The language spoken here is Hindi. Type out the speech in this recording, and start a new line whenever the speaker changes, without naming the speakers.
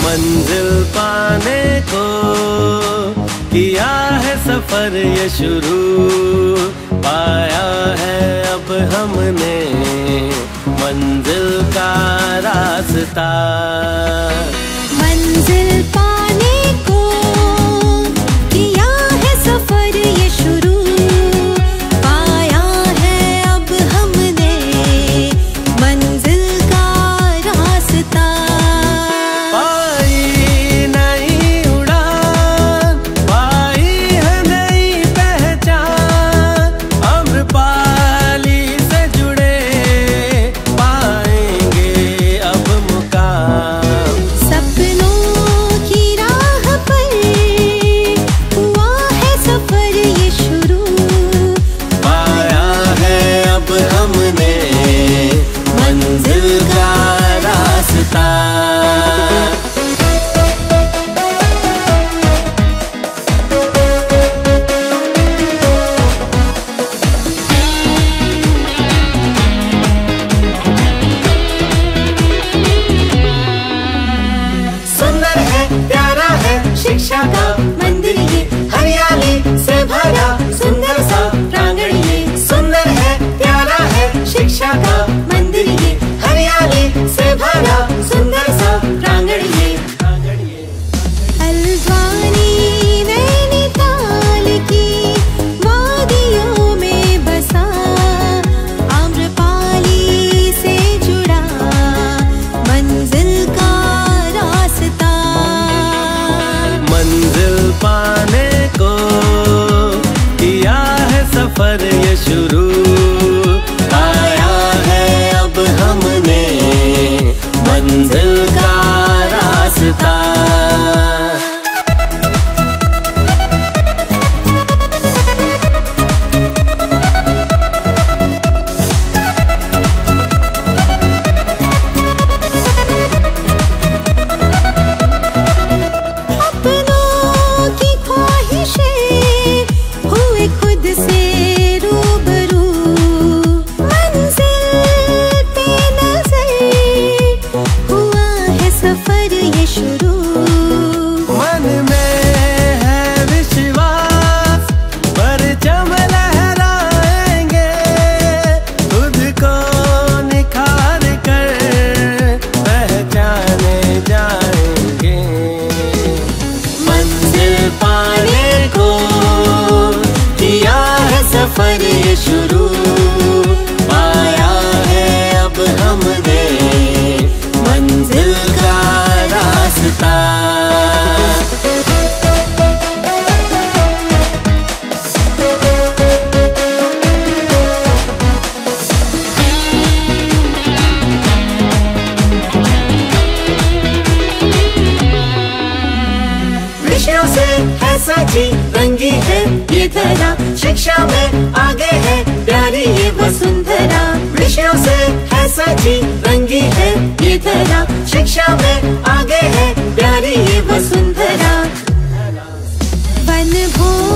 मंजिल पाने को किया है सफर ये शुरू, पाया है अब हमने मंजिल का रास्ता।
मंजिल पाने को किया है सफर ये शुरू, पाया है अब हमने मंजिल का रास्ता।
शिक्षा का मंदिर ये, हरियाली से भरा सुंदर सा प्रांगण ये। सुंदर है, प्यारा है शिक्षा का मंदिर ये, हरियाली से भरा सुंदर सा प्रांगण ये।
हल्द्वानी नैनीताल की वादियों में बसा, आम्रपाली से जुड़ा मंजिल का रास्ता।
मंजिल पाने को किया है सफर ये शुरू, पाया है अब हमने मंजिल का रास्ता। सफर ये शुरू, पाया है अब हमने मंजिल का रास्ता।
विषयों से है सजी रंगी है ये धरा, शिक्षा में आगे है प्यारी ये वसुंधरा। विषयों से है सजी रंगी है ये धरा, शिक्षा में आगे है प्यारी ये वसुंधरा।
वन भूमि